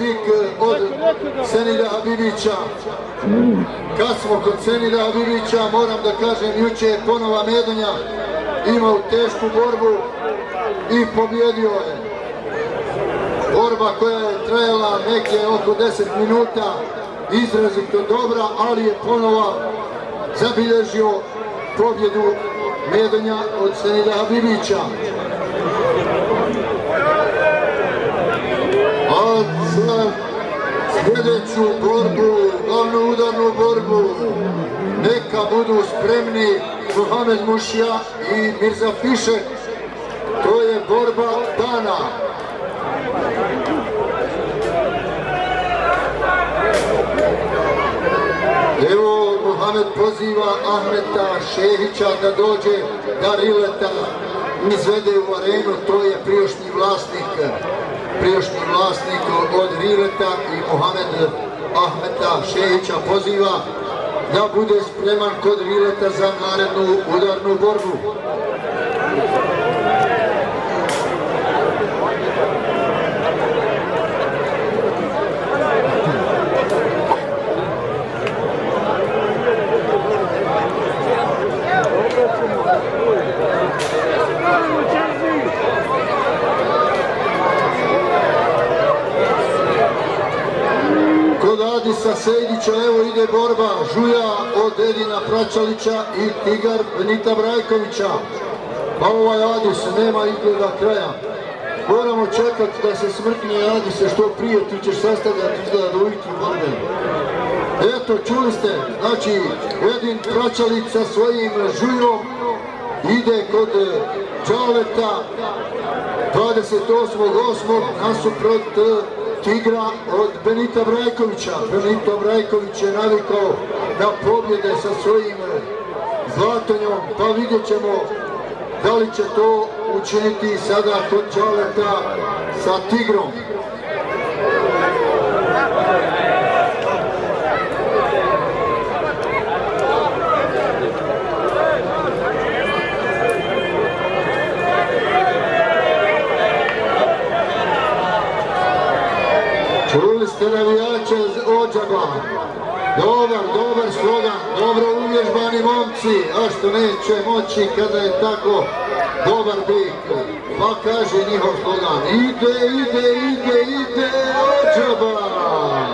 bik od Senida Habibića. Kad smo kod Senida Habibića, moram da kažem, juče je ponova Medonja imao tešku borbu i pobjedio je. Borba koja je trajala neke oko 10 minuta, izrazito dobra, ali je ponova zabilježio pobjedu Medonja od Senida Habibića. A za sljedeću borbu, glavnu udarnu borbu, neka budu spremni Mohamed Mušija i Mirza Fišek. To je borba dana. Evo, Mohamed poziva Ahmeta Šehića da dođe, da Rileta izvede u arenu. To je prijašnji vlasnik od Rileta i Mohamed Ahmeta Šehića poziva da bude spreman kod Rileta za narednu udarnu borbu. Adisa Sejdića, evo ide borba Žuja od Edina Pračalića i Tigar Benita Brajkovića. Pa ovaj Adis nema izgleda kraja. Moramo čekati da se smrkne Adise što prije, ti ćeš sastavljati izgleda do ujutru borbe. Eto, čuli ste, znači Edin Pračalić sa svojim Žujom ide kod Čaleta 28.8. nasuprot Tigra od Benita Brajkovića. Benito Brajković je navikao na pobjede sa svojim Zlatonjom, pa vidjet ćemo da li će to učiniti sada kod Čaleta sa Tigrom. Čuli ste navijače od Jablan. Dobar slogan, dobro uvježbani momci, a što neće moći kada je tako dobar bik. Pa kaže njihov slogan, ide od Jablan.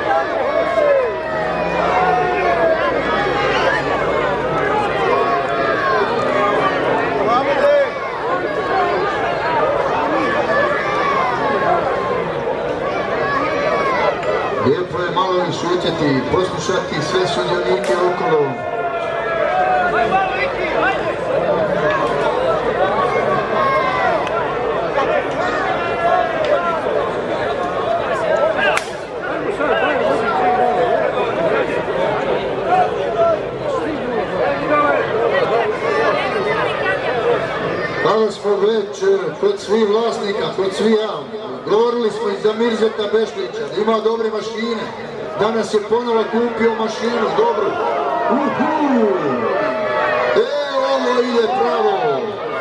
Lijepo je malo i šutjeti i poslušati sve sudionike okolo. Hvala smo već kod svih vlasnika, kod svih javnih. Govorili smo i za Mirzeta Bešlića, da ima dobre mašine. Danas je ponovo kupio mašinu, dobru. Ovo ide pravo.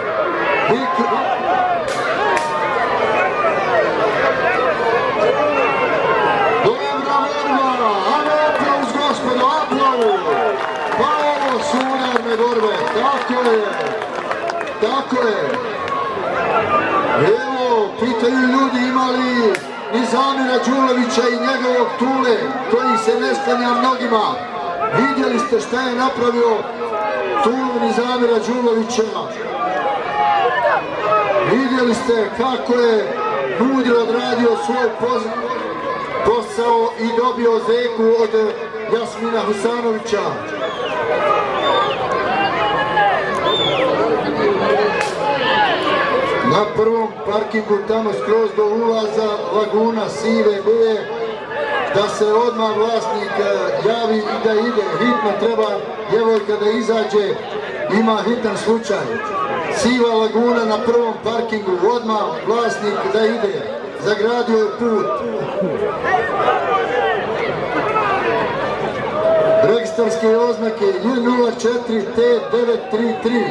Dobra borba, aplauz gospodo, aplauz. Pa ovo su udarne borbe, tako je. Evo, pitaju ljudi ima li Nizamira Đulovića i njegovog Tule, koji se ne sklanja mnogima. Vidjeli ste šta je napravio Tulu Nizamira Đulovića. Vidjeli ste kako je mudro odradio svoj posao i dobio zeku od Jasmina Husanovića. Na prvom parkingu tamo skroz do ulaza Laguna Sive boje, da se odmah vlasnik javi i da ide. Hitno treba djevojka da izađe, ima hitan slučaj. Siva Laguna na prvom parkingu, odmah vlasnik da ide. Zagradio je put. Registarske oznake J04T933.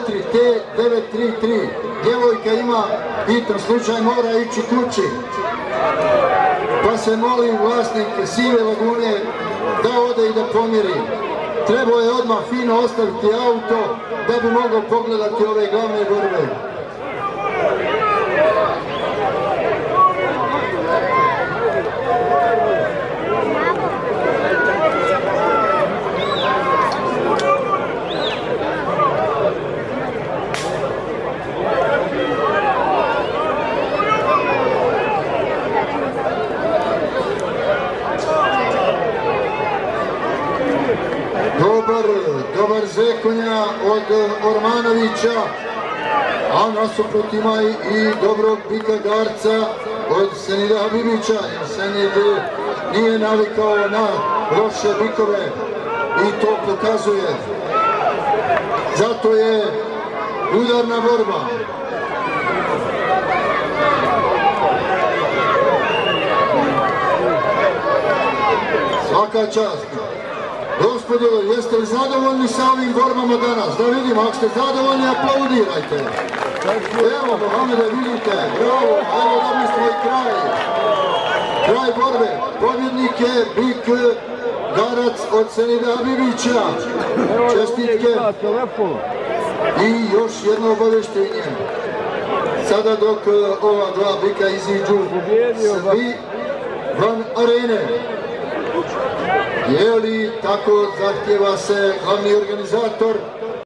J04T933. Djevojka ima hitan slučaj, mora ići kući. Pa se molim vlasnik Sive lagune da ode i da pomiri. Trebao je odmah fino ostaviti auto da bi mogao pogledati ove glavne borbe. Dobar zekonja od Ormanovića, a nasuprot ima i dobrog bika Garca od Senida Habibića, jer Senid nije navikao na loše bikove i to pokazuje. Zato je udarna borba. Svaka čast. Gospodo, jeste li zadovoljni sa ovim borbama danas? Da vidimo, ako ste zadovoljni, aplaudirajte. Evo, Mohamede, vidite, bravo, evo dobili smo i kraj. Kraj borbe. Pobjednik je bik Garac od Senida Habibića. Čestitke. I još jedno obavještenje. Sada dok ova dva bika iziđu svi van arene. Je li tako zahtjeva se glavni organizator